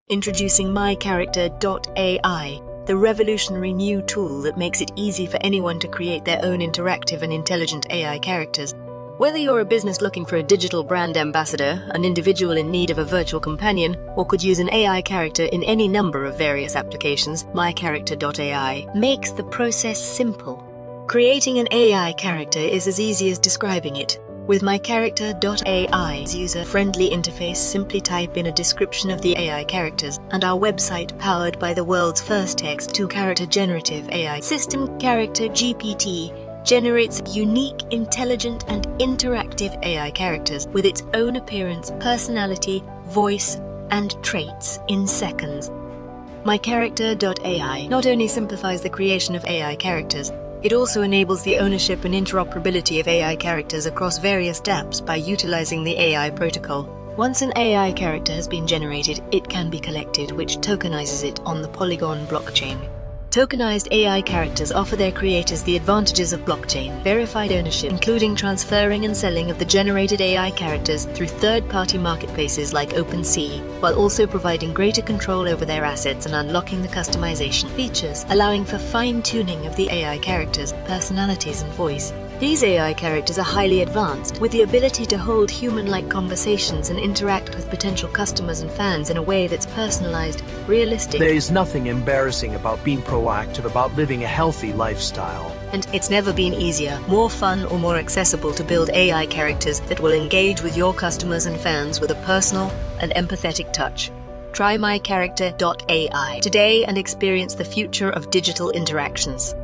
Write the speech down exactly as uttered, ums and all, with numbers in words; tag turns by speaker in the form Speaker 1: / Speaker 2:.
Speaker 1: Introducing MyCharacter dot A I, the revolutionary new tool that makes it easy for anyone to create their own interactive and intelligent A I characters. Whether you're a business looking for a digital brand ambassador, an individual in need of a virtual companion, or could use an A I character in any number of various applications, MyCharacter dot A I makes the process simple. Creating an A I character is as easy as describing it. With MyCharacter dot A I's user-friendly interface, simply type in a description of the A I characters, and our website, powered by the world's first text-to-character generative A I system, CharacterGPT, generates unique, intelligent, and interactive A I characters with its own appearance, personality, voice, and traits in seconds. MyCharacter dot A I not only simplifies the creation of A I characters, it also enables the ownership and interoperability of A I characters across various dApps by utilizing the A I protocol. Once an A I character has been generated, it can be collected, which tokenizes it on the Polygon blockchain. Tokenized A I characters offer their creators the advantages of blockchain verified ownership, including transferring and selling of the generated A I characters through third-party marketplaces like OpenSea, while also providing greater control over their assets and unlocking the customization features, allowing for fine-tuning of the A I characters, personalities, and voice. These A I characters are highly advanced, with the ability to hold human-like conversations and interact with potential customers and fans in a way that's personalized, realistic.
Speaker 2: There is nothing embarrassing about being proactive about living a healthy lifestyle.
Speaker 1: And it's never been easier, more fun, or more accessible to build A I characters that will engage with your customers and fans with a personal and empathetic touch. Try MyCharacter dot A I today and experience the future of digital interactions.